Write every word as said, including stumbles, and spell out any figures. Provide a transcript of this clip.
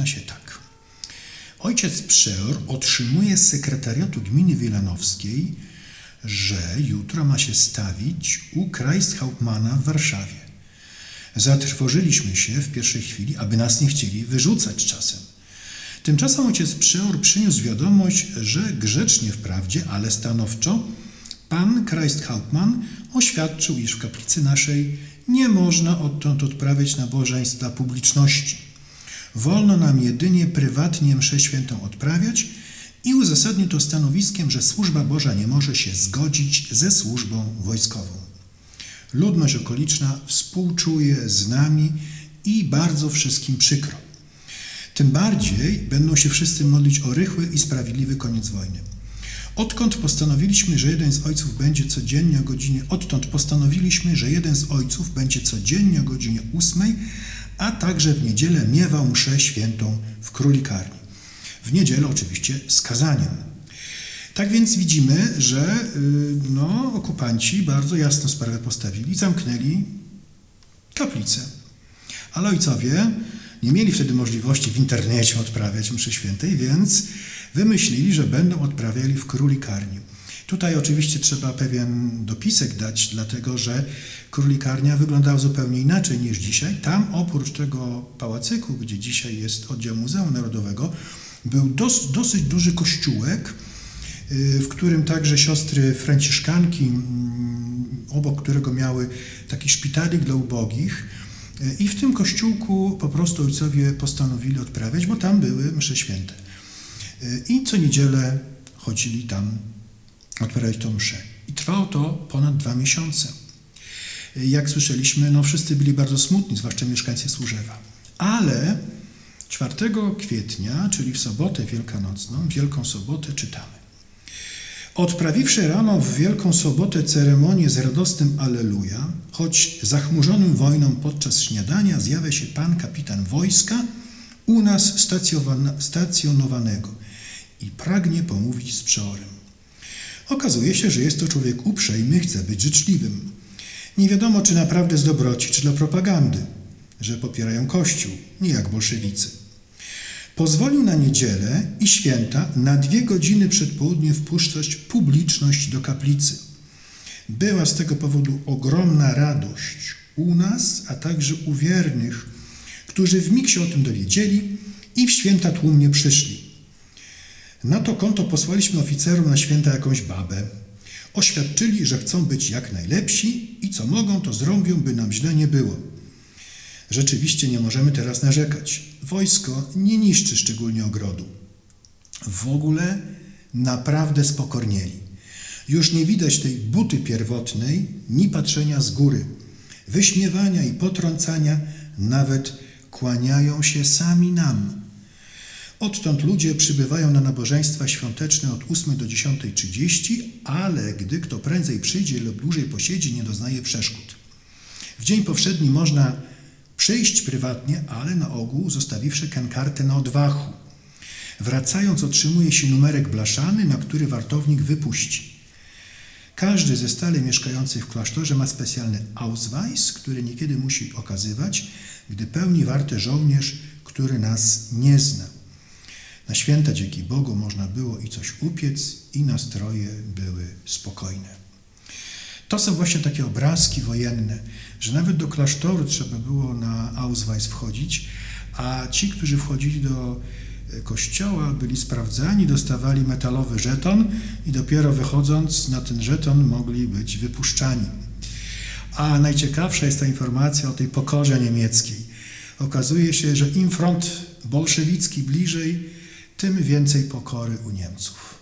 zaczyna się tak. Ojciec przeor otrzymuje z sekretariatu gminy wilanowskiej, że jutro ma się stawić u Kreishauptmana w Warszawie. Zatrwożyliśmy się w pierwszej chwili, aby nas nie chcieli wyrzucać czasem. Tymczasem ojciec przeor przyniósł wiadomość, że grzecznie wprawdzie, ale stanowczo pan Kreishauptmann oświadczył, iż w kaplicy naszej nie można odtąd odprawiać nabożeństw dla publiczności. Wolno nam jedynie prywatnie mszę świętą odprawiać i uzasadnił to stanowiskiem, że służba Boża nie może się zgodzić ze służbą wojskową. Ludność okoliczna współczuje z nami i bardzo wszystkim przykro. Tym bardziej będą się wszyscy modlić o rychły i sprawiedliwy koniec wojny. Odkąd postanowiliśmy, że jeden z ojców będzie codziennie o godzinie, odtąd postanowiliśmy, że jeden z ojców będzie codziennie o godzinie ósmej, a także w niedzielę miewał mszę świętą w królikarni. W niedzielę oczywiście z kazaniem. Tak więc widzimy, że no, okupanci bardzo jasno sprawę postawili, zamknęli kaplicę. Ale ojcowie nie mieli wtedy możliwości w internecie odprawiać mszy świętej, więc wymyślili, że będą odprawiali w królikarni. Tutaj oczywiście trzeba pewien dopisek dać, dlatego że królikarnia wyglądała zupełnie inaczej niż dzisiaj. Tam oprócz tego pałacyku, gdzie dzisiaj jest oddział Muzeum Narodowego, był dos, dosyć duży kościółek, w którym także siostry franciszkanki, obok którego miały taki szpitalik dla ubogich, i w tym kościółku po prostu ojcowie postanowili odprawiać, bo tam były msze święte. I co niedzielę chodzili tam odprawiać tą mszę. I trwało to ponad dwa miesiące. Jak słyszeliśmy, no wszyscy byli bardzo smutni, zwłaszcza mieszkańcy Służewa. Ale czwartego kwietnia, czyli w sobotę wielkanocną, Wielką Sobotę, czytamy. Odprawiwszy rano w Wielką Sobotę ceremonię z radosnym Alleluja, choć zachmurzonym wojną podczas śniadania zjawia się pan kapitan wojska u nas stacjonowanego i pragnie pomówić z przeorem. Okazuje się, że jest to człowiek uprzejmy, chce być życzliwym. Nie wiadomo, czy naprawdę z dobroci, czy dla propagandy, że popierają Kościół, nie jak bolszewicy. Pozwolił na niedzielę i święta na dwie godziny przed południem wpuszczać publiczność do kaplicy. Była z tego powodu ogromna radość u nas, a także u wiernych, którzy w mig się o tym dowiedzieli i w święta tłumnie przyszli. Na to konto posłaliśmy oficerom na święta jakąś babę. Oświadczyli, że chcą być jak najlepsi i co mogą, to zrobią, by nam źle nie było. Rzeczywiście nie możemy teraz narzekać. Wojsko nie niszczy szczególnie ogrodu. W ogóle naprawdę spokornieli. Już nie widać tej buty pierwotnej, ni patrzenia z góry, wyśmiewania i potrącania, nawet kłaniają się sami nam. Odtąd ludzie przybywają na nabożeństwa świąteczne od ósmej do dziesiątej trzydzieści, ale gdy kto prędzej przyjdzie lub dłużej posiedzi, nie doznaje przeszkód. W dzień powszedni można przyjść prywatnie, ale na ogół zostawiwszy kartę na odwachu. Wracając otrzymuje się numerek blaszany, na który wartownik wypuści. Każdy ze stale mieszkających w klasztorze ma specjalny Ausweis, który niekiedy musi okazywać, gdy pełni wartę żołnierz, który nas nie zna. Na święta dzięki Bogu można było i coś upiec, i nastroje były spokojne. To są właśnie takie obrazki wojenne, że nawet do klasztoru trzeba było na Ausweis wchodzić, a ci, którzy wchodzili do kościoła, byli sprawdzani, dostawali metalowy żeton i dopiero wychodząc na ten żeton mogli być wypuszczani. A najciekawsza jest ta informacja o tej pokorze niemieckiej. Okazuje się, że im front bolszewicki bliżej, tym więcej pokory u Niemców.